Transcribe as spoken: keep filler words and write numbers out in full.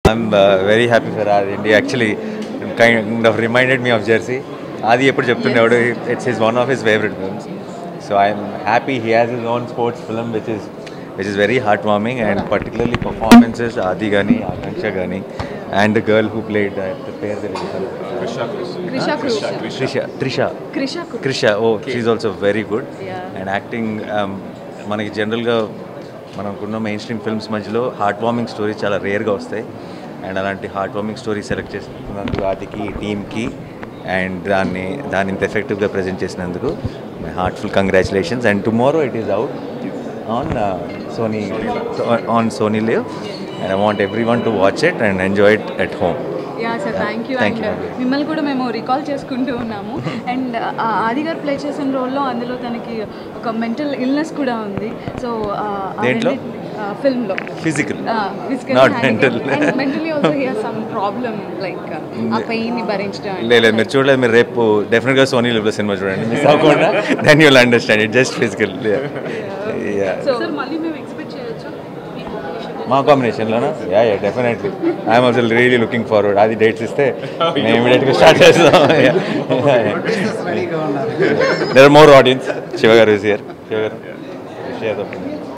I'm uh, very happy for Aadhi. And he actually kind of reminded me of Jersey. Aadhi ఎప్పుడు చెప్తుండేవాడు, it's his one of his favorite films. So I'm happy he has his own sports film, which is which is very heartwarming, and particularly performances Aadhi gani, Akanksha gani, and the girl who played uh, the pair there. Krisha Krisha Krisha Trisha Trisha Krisha Krisha. Oh, she's also very good. Yeah. And acting, um, మనకి జనరల్గా మనకున్న mainstream films మధ్యలో heartwarming stories చాలా రేర్గా వస్తాయి. And అలాంటి heart warming story select చేసుకున్నందుకు ఆదికి, టీమ్కి, అండ్ దాన్ని దాన్ని ఇంత ఎఫెక్టివ్గా ప్రజెంట్ చేసినందుకు my heartful congratulations. And tomorrow it is out on Sony on Sony LIV, and I want every one to watch it and enjoy it at home. Yeah sir, thank you. And మిమ్మల్ని కూడా మేము recall చేసుకుంటూ ఉన్నాము. And ఆది గారు play చేసిన రోల్లో అందులో తనకి ఒక మెంటల్ ఇల్నెస్ కూడా ఉంది. సో దేంట్లో? ఫిల్మ్లో physical physical not mental. And mentally also he has some problem, like ఆ పెయిన్ని భరించడం. లేదు, మీరు చూడలేదు. మీరు రేపు డెఫినెట్గా సోనీ లివ్లో సినిమా చూడండి, మిస్ అవ్వకుండా. Then you'll understand it. Just physical. So sir మళ్ళీ మేము ఎక్స్పెక్ట్ చేయొచ్చు మా కాంబినేషన్లోనా? Yeah yeah definitely. I'm also really looking forward. అది డేట్స్ ఇస్తే మేము ఇమీడియట్గా స్టార్ట్ చేస్తాం. There are more audience. Shiva గారు ఇస్ హియర్. శివ గారు